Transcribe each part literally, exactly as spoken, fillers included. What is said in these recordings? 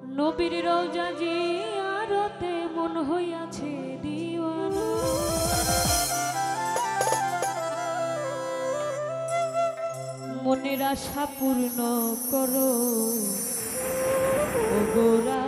নবীর রওজা জিয়ারতে মন হইয়াছে দিওয়ানা। মনের আশা পূর্ণ করো ও গোরা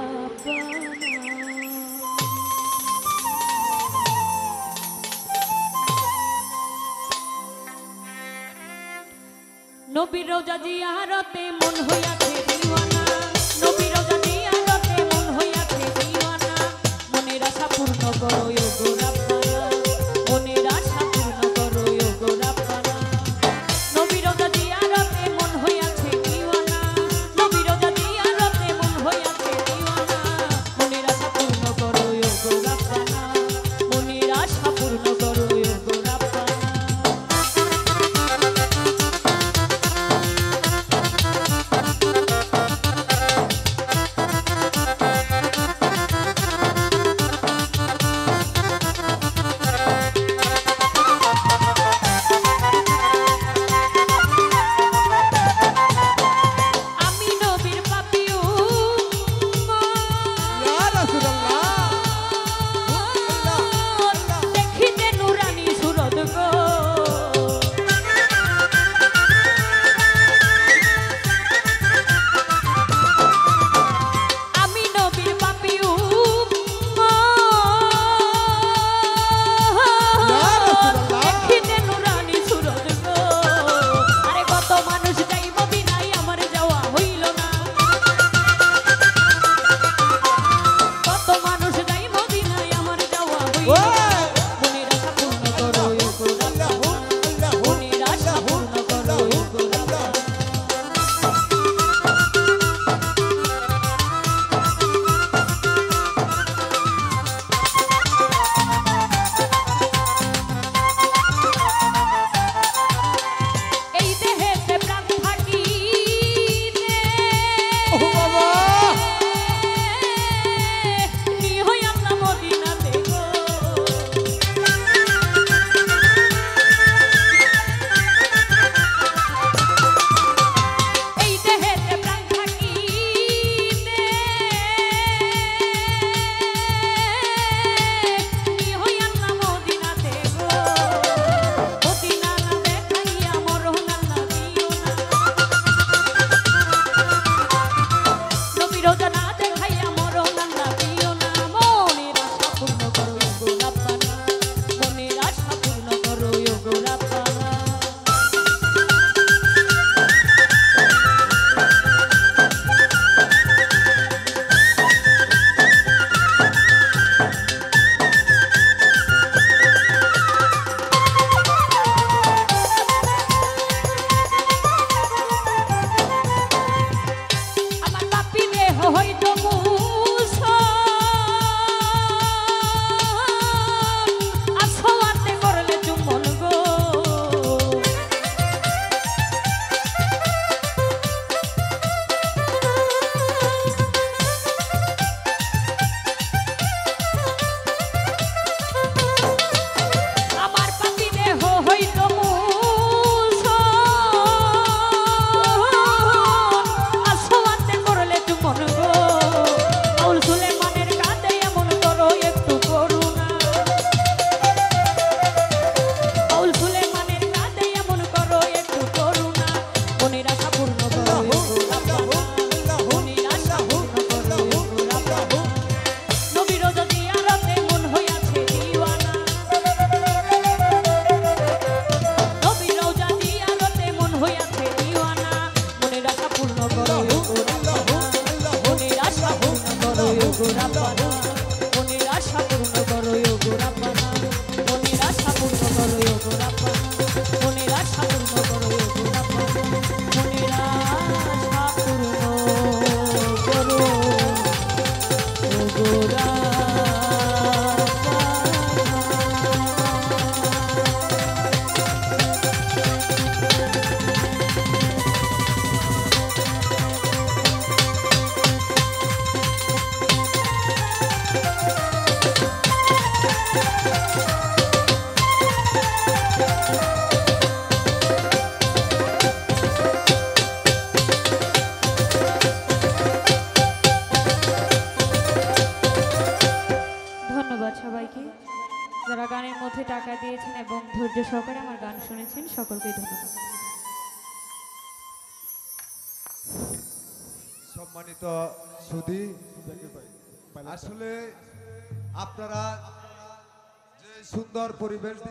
নবীর রওজা জিয়ারতে মন হইয়াছে দিওয়ানা। নবীর রওজা জিয়ারতে মন হইয়াছে দিওয়ানা। মনের আশা পূর্ণ করো ও গোরা পানা। মনের আশা পূর্ণ করো ও গোরা পানা। নবীর রওজা জিয়ারতে মন হইয়াছে দিওয়ানা। নবীর রওজা জিয়ারতে মন হইয়াছে দিওয়ানা। মনের আশা পূর্ণ করো ও গোরা পানা। মনের আশা পূর্ণ করো ও গোরা পানা। যারা গানের মধ্যে টাকা দিয়েছেন এবং ধৈর্য সহকারে আমার গান শুনেছেন সকলকে ধন্যবাদ। সম্মানিত সুধী, আসলে আপনারা যে সুন্দর পরিবেশ